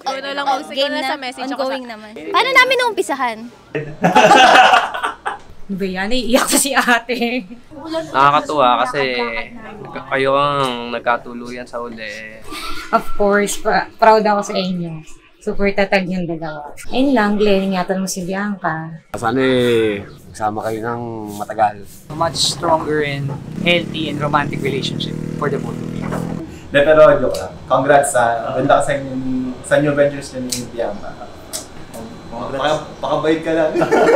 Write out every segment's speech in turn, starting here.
game na, ongoing naman. Paano namin naumpisahan? Ano ba yan? Iiyak sa si ate. Nakakatuwa kasi kayo ang nagkatuluyan sa uli. Of course, proud ako sa inyo. Super tatag yung dalawa. Ayun lang, Glenn, ingatan mo si Bianca. Sana magsama kayo ng matagal. A much stronger and healthy and romantic relationship for the both of you. De, pero joke lang. Congrats sa ganda ka sa new ventures na ni Bianca. Pakabait ka lang.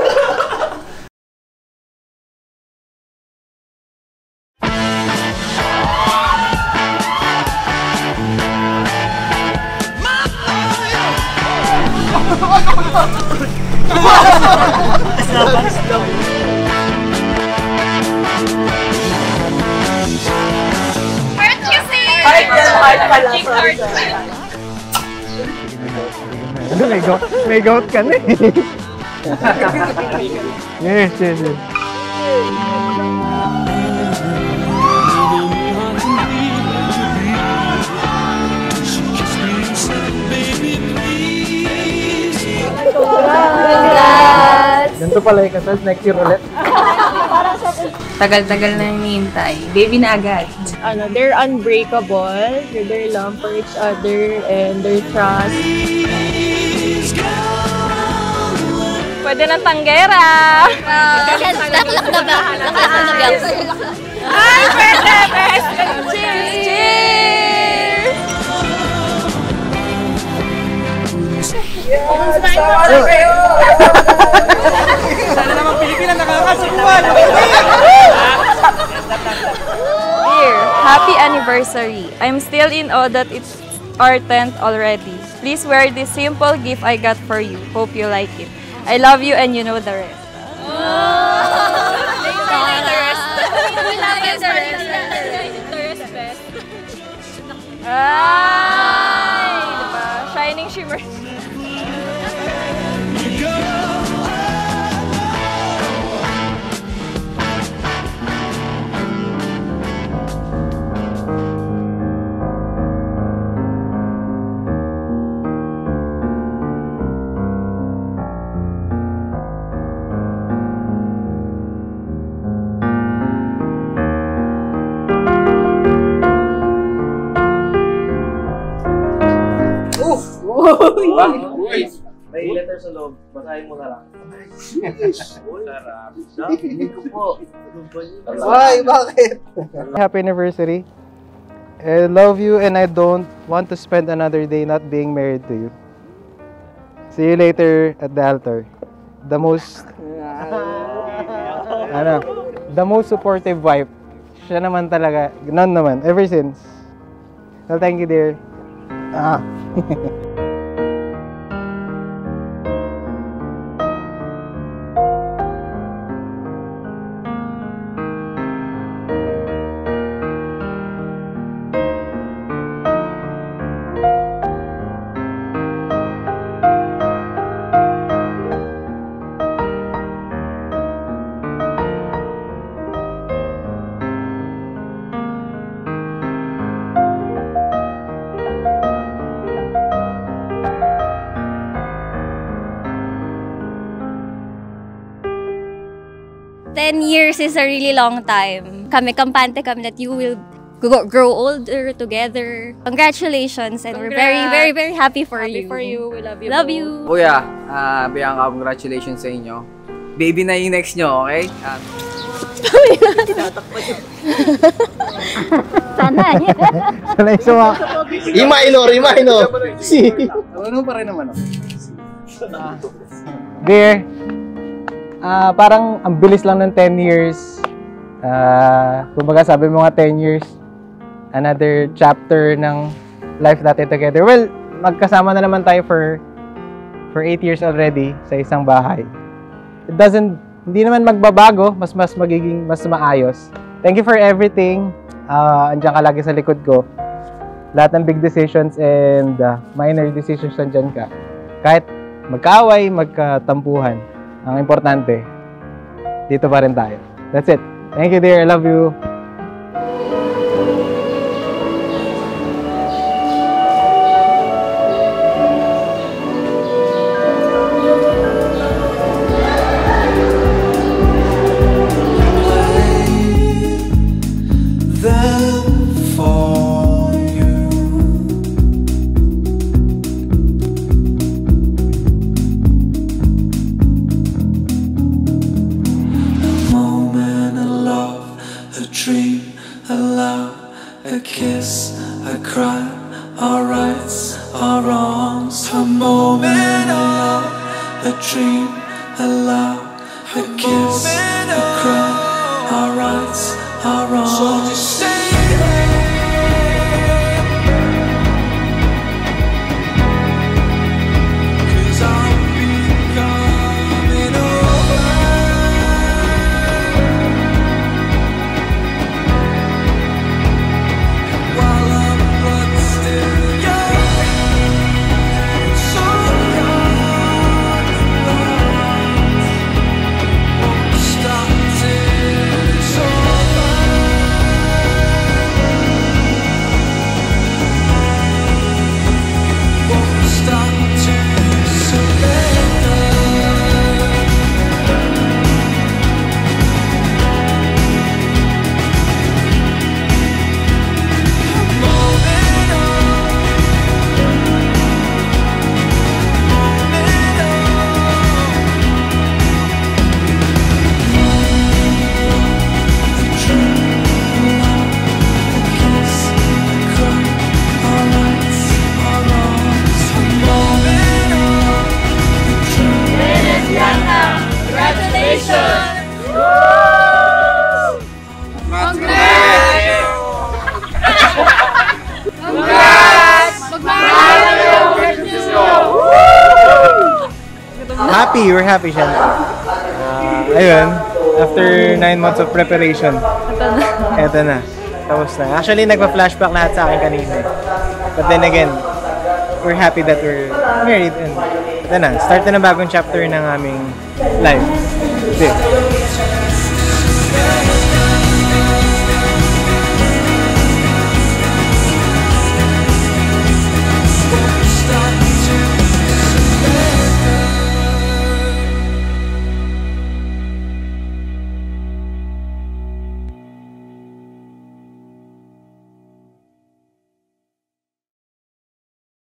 May gout ka na eh. Yes. Ganito pala yung kasal, next year ulit. Tagal-tagal na hinihintay. Baby na agad. They're unbreakable. They're love for each other and their trust. Pwede ng tanggera! Nakalak na ba? Ay, pwede! Cheers! Cheers! Sana naman Pilipinas nakakasukuan! Dear, happy anniversary. I'm still in awe that it's our 10th already. Please wear this simple gift I got for you. Hope you like it. I love you and you know the rest. Ay, diba? Shining shimmer. May letter sa loob. Basahin mo na lang. Sarap. Hindi ko po. Ay, bakit? Happy anniversary. I love you and I don't want to spend another day not being married to you. See you later at the altar. The most supportive wife. Siya naman talaga. Ganun naman. Ever since. Well, thank you, dear. Ten years is a really long time. Kampante kami that you will grow older together. Congratulations, and we're very, very, very happy for you. Happy for you. We love you. Love you. Kuya, Bianca, congratulations sa inyo. Baby na yung next nyo, okay? Sana. Sanay sumak. Remind. Si. Ano pa rin naman? Dear, parang ang bilis lang ng 10 years. Kumbaga sabi mo nga 10 years, another chapter ng life natin together. Well, magkasama na naman tayo for 8 years already sa isang bahay. Hindi naman magbabago, mas magiging mas maayos. Thank you for everything. Andiyan ka lagi sa likod ko. Lahat ng big decisions and minor decisions nandiyan ka. Kahit magkaaway, magkatampuhan. Ang importante, dito pa rin tayo. That's it. Thank you, dear. I love you. a kiss, a cry, our rights, our wrongs, a moment of love, a dream, a love, a kiss, a cry, our rights, our wrongs. So just stay happy, we're happy siya. Ayun, after 9 months of preparation, eto na. Tapos na. Actually, nagpa-flashback lahat sa akin kanina. But then again, we're happy that we're married and eto na. Start na ng bagong chapter ng aming life. Okay.